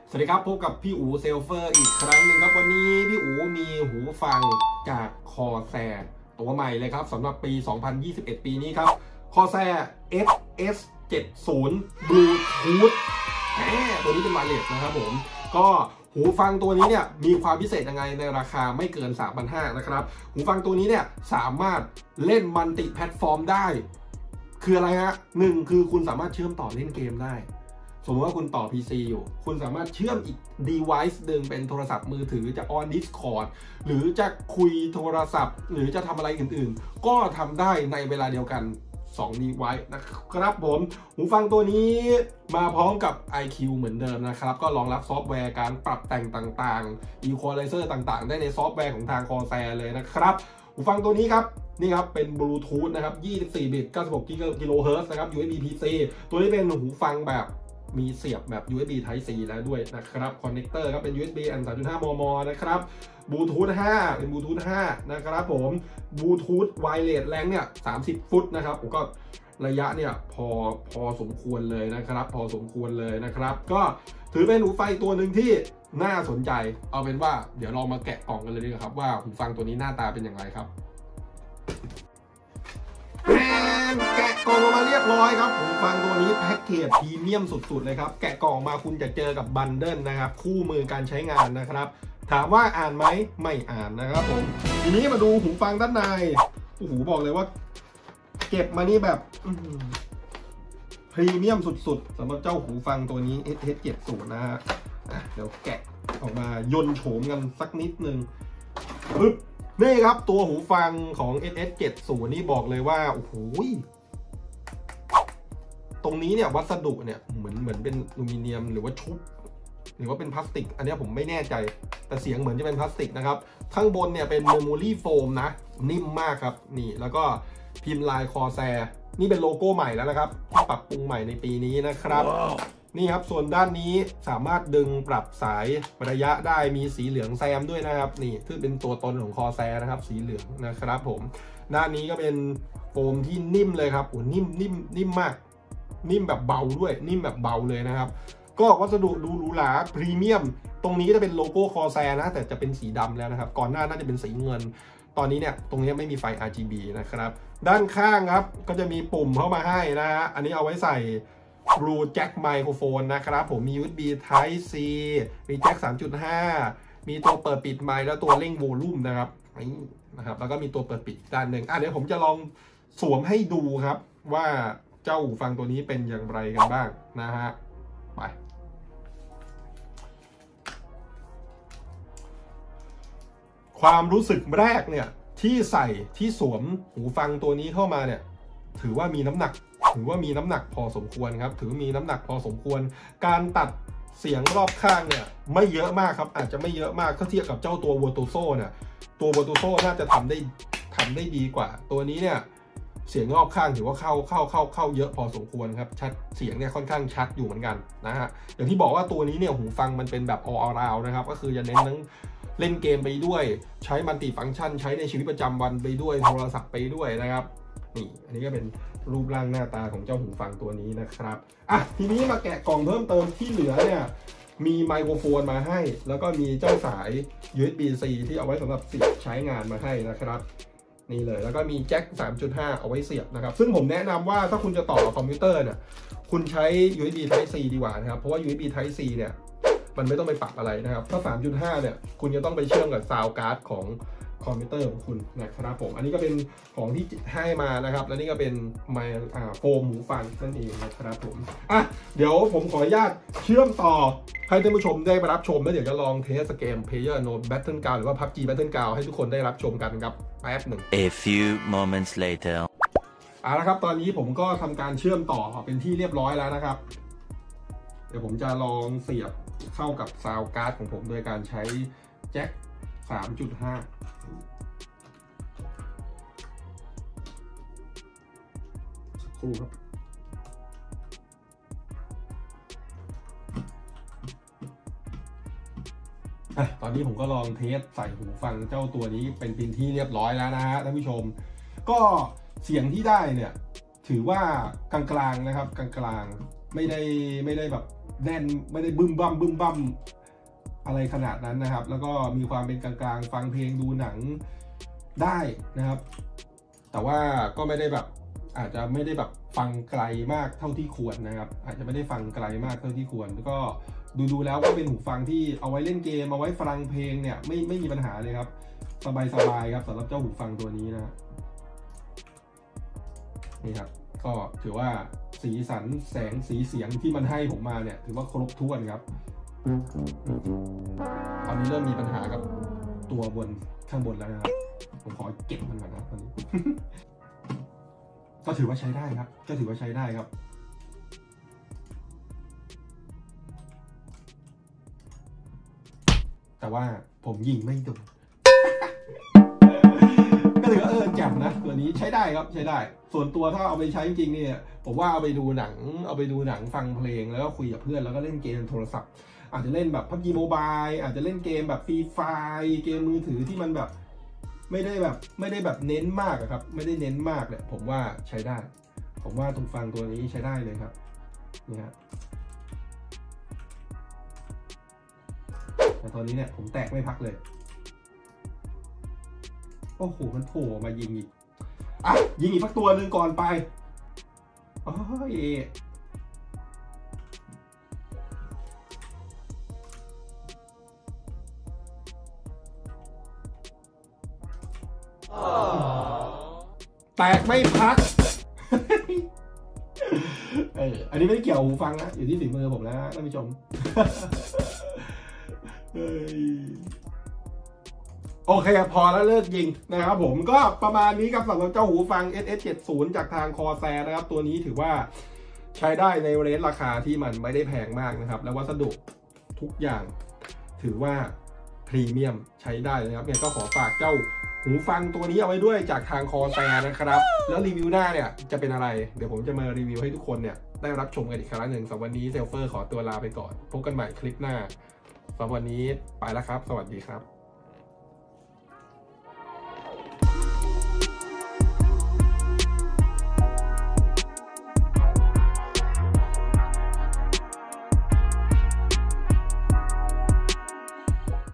สวัสดีครับพบกับพี่อู๋เซลเฟอร์อีกครั้งหนึ่งครับวันนี้พี่อู๋มีหูฟังจากคอแซร์ตัวใหม่เลยครับสำหรับปี 2021 ปีนี้ครับคอแซร์ SS70 Bluetooth ตัวนี้เป็นไวเลสนะครับผมก็หูฟังตัวนี้เนี่ยมีความพิเศษยังไงในราคาไม่เกิน 3,500 นะครับหูฟังตัวนี้เนี่ยสามารถเล่นมัลติแพลตฟอร์มได้คืออะไรฮะหนึ่งคือคุณสามารถเชื่อมต่อเล่นเกมได้สมมติว่าคุณต่อ PC อยู่คุณสามารถเชื่อมอีก device หนึ่งเป็นโทรศัพท์มือถือจะ on Discord หรือจะคุยโทรศัพท์หรือจะทำอะไรอื่นๆก็ทำได้ในเวลาเดียวกัน2 device นะครับผมหูฟังตัวนี้มาพร้อมกับ IQ เหมือนเดิมนะครับก็รองรับซอฟต์แวร์การปรับแต่งต่างๆ Equalizer ต่างๆได้ในซอฟต์แวร์ของทาง Corsair เลยนะครับหูฟังตัวนี้ครับนี่ครับเป็น Bluetooth นะครับ24 บิต 96 กิโลเฮิรตซ์นะครับ USB PC ตัวนี้เป็นหูฟังแบบมีเสียบแบบ USB Type C แล้วด้วยนะครับคอนเนคเตอร์ครับเป็น USB 3.5 มมนะครับบลูทูธ5เป็นบลูทูธ5นะครับผมบลูทูธไวเลสแรงเนี่ย30 ฟุตนะครับผมก็ระยะเนี่ยพอสมควรเลยนะครับพอสมควรเลยนะครับก็ถือเป็นหูฟังตัวหนึ่งที่น่าสนใจเอาเป็นว่าเดี๋ยวลองมาแกะกล่องกันเลยดีกว่าครับว่าหูฟังตัวนี้หน้าตาเป็นอย่างไรครับแกะกล่องออกมาเรียบร้อยครับหูฟังตัวนี้แพ็กเกจพรีเมียมสุดๆเลยครับแกะกล่องมาคุณจะเจอกับบันเดิลนะครับคู่มือการใช้งานนะครับถามว่าอ่านไหมไม่อ่านนะครับผมทีนี้มาดูหูฟังด้านในโอ้โหบอกเลยว่าเก็บมานี่แบบพรีเมียมสุดๆสำหรับเจ้าหูฟังตัวนี้ SS70 นะฮะเดี๋ยวแกะออกมายนโฉมกันสักนิดนึงปึ๊บนี่ครับตัวหูฟังของ SS70 นี่บอกเลยว่าโอ้โหตรงนี้เนี่ยวัสดุเนี่ยเหมือนเป็นอลูมิเนียมหรือว่าชุบหรือว่าเป็นพลาสติกอันนี้ผมไม่แน่ใจแต่เสียงเหมือนจะเป็นพลาสติกนะครับข้างบนเนี่ยเป็นเมมโมรี่โฟมนะนิ่มมากครับนี่แล้วก็พิมพ์ลายคอแซร์นี่เป็นโลโก้ใหม่แล้วนะครับที่ปรับปรุงใหม่ในปีนี้นะครับ wow. นี่ครับส่วนด้านนี้สามารถดึงปรับสายระยะได้มีสีเหลืองแซมด้วยนะครับนี่คือเป็นตัวตนของคอแซร์นะครับสีเหลืองนะครับผมด้านนี้ก็เป็นโฟมที่นิ่มเลยครับโอ้นิ่มมากนิ่มแบบเบาด้วยนิ่มแบบเบาเลยนะครับก็วัสดุหรูหราพรีเมียมตรงนี้ก็จะเป็นโลโก้คอแซร์นะแต่จะเป็นสีดำแล้วนะครับก่อนหน้าน่าจะเป็นสีเงินตอนนี้เนี่ยตรงนี้ไม่มีไฟ RGB นะครับด้านข้างครับก็จะมีปุ่มเข้ามาให้นะฮะอันนี้เอาไว้ใส่ Blue Jack Microphone นะครับผมมี USB Type C มี Jack 3.5 มีตัวเปิดปิดไมค์แล้วตัวเร่งโวลูมนะครับนี่นะครับแล้วก็มีตัวเปิดปิดด้านหนึ่งเดี๋ยวผมจะลองสวมให้ดูครับว่าเจ้าหูฟังตัวนี้เป็นอย่างไรกันบ้างนะฮะไปความรู้สึกแรกเนี่ยที่สวมหูฟังตัวนี้เข้ามาเนี่ยถือว่ามีน้ำหนักพอสมควรครับถือมีน้ำหนักพอสมควรการตัดเสียงรอบข้างเนี่ยไม่เยอะมากครับอาจจะไม่เยอะมากถ้าเทียบกับเจ้าตัว Virtuoso เนี่ยตัว Virtuoso น่าจะทำได้ดีกว่าตัวนี้เนี่ยเสียงรอบข้างถือว่าเข้าเยอะพอสมควรครับชัดเสียงเนี่ยค่อนข้างชัดอยู่เหมือนกันนะฮะอย่างที่บอกว่าตัวนี้เนี่ยหูฟังมันเป็นแบบ all around นะครับก็คือจะเน้นทั้งเล่นเกมไปด้วยใช้มัลติฟังก์ชันใช้ในชีวิตประจำวันไปด้วยโทรศัพท์ไปด้วยนะครับนี่อันนี้ก็เป็นรูปร่างหน้าตาของเจ้าหูฟังตัวนี้นะครับทีนี้มาแกะกล่องเพิ่มเติมที่เหลือเนี่ยมีไมโครโฟนมาให้แล้วก็มีเจ้าสาย USB-C ที่เอาไว้สำหรับเสียบใช้งานมาให้นะครับนี่เลยแล้วก็มีแจ็ค 3.5 เอาไว้เสียบนะครับซึ่งผมแนะนำว่าถ้าคุณจะต่อคอมพิวเตอร์เนี่ยคุณใช้ USB Type C ดีกว่านะครับเพราะว่า USB Type C เนี่ยมันไม่ต้องไปปรับอะไรนะครับถ้า 3.5 เนี่ยคุณจะต้องไปเชื่อมกับซาวด์การ์ดของคอมพิวเตอร์ของคุณนะครับผมอันนี้ก็เป็นของที่ให้มานะครับและนี่ก็เป็นโฟมหูฟังนั่นเองนะครับผมเดี๋ยวผมขออนุญาตเชื่อมต่อให้ท่านผู้ชมได้มารับชมแล้วเดี๋ยวจะลองเทสเกม PlayerUnknown's Battlegrounds หรือว่า PUBG Battlegrounds ให้ทุกคนได้รับชมกันครับแป๊บหนึ่ง A few moments later ละครับตอนนี้ผมก็ทำการเชื่อมต่อเป็นที่เรียบร้อยแล้วนะครับเดี๋ยวผมจะลองเสียบเข้ากับซาวด์การ์ดของผมโดยการใช้แจ็ค 3.5 สักครู่ครับตอนนี้ผมก็ลองเทสใส่หูฟังเจ้าตัวนี้เป็นที่เรียบร้อยแล้วนะฮะท่านผู้ชมก็เสียงที่ได้เนี่ยถือว่ากลางๆนะครับกลางๆไม่ได้แบบแน่นไม่ได้บึ้มบั้มอะไรขนาดนั้นนะครับแล้วก็มีความเป็นกลางๆฟังเพลงดูหนังได้นะครับแต่ว่าก็ไม่ได้แบบอาจจะไม่ได้แบบฟังไกลมากเท่าที่ควรนะครับอาจจะไม่ได้ฟังไกลมากเท่าที่ควรแล้วก็ดูแล้วก็เป็นหูฟังที่เอาไว้เล่นเกมเอาไว้ฟังเพลงเนี่ยไม่มีปัญหาเลยครับสบายครับสำหรับเจ้าหูฟังตัวนี้นะนี่ครับก็ถือว่าสีสันแสงสีเสียงที่มันให้ผมมาเนี่ยถือว่าครบถ้วนครับตอนนี้เริ่มมีปัญหากับตัวข้างบนแล้วนะครับผมขอเก็บมันก่อนนะตอนนี้ ก็ถือว่าใช้ได้ครับแต่ว่าผมยิงไม่โดน ก็ถือว่าแจ่มนะตัวนี้ใช้ได้ครับใช้ได้ส่วนตัวถ้าเอาไปใช้จริงๆเนี่ยผมว่าเอาไปดูหนังฟังเพลงแล้วก็คุยกับเพื่อนแล้วก็เล่นเกมโทรศัพท์อาจจะเล่นแบบ PUBG Mobile อาจจะเล่นเกมแบบฟรีไฟร์เกมมือถือที่มันแบบไม่ได้แบบเน้นมากครับไม่ได้เน้นมากเนี่ยผมว่าใช้ได้ผมว่าตรงฟังตัวนี้ใช้ได้เลยครับนี่ครับแต่ตอนนี้เนี่ยผมแตกไม่พักเลยโอ้โหมันโผล่มายิงอีกยิงอีกสักตัวหนึ่งก่อนไปโอ้ยแตกไม่พัก อันนี้ไม่ได้เกี่ยวหูฟังนะอยู่ที่ฝีมือผมแล้วท่านผู้ชม โอเคพอแล้วเลิกยิงนะครับผมก็ประมาณนี้ครับสำหรับเจ้าหูฟัง SS70 จากทางคอแซนะครับตัวนี้ถือว่าใช้ได้ในเรนจ์ราคาที่มันไม่ได้แพงมากนะครับแล้ววัสดุทุกอย่างถือว่าพรีเมียมใช้ได้เลยครับเนี่ยก็ขอฝากเจ้าหูฟังตัวนี้เอาไว้ด้วยจากทางคอแซนะครับแล้วรีวิวหน้าเนี่ยจะเป็นอะไรเดี๋ยวผมจะมารีวิวให้ทุกคนเนี่ยได้รับชมกันอีกครั้งหนึ่งสำหรับวันนี้เซลเฟอร์ขอตัวลาไปก่อนพบกันใหม่คลิปหน้าสำหรับวันนี้ไปแล้วครับสวัสดีครับ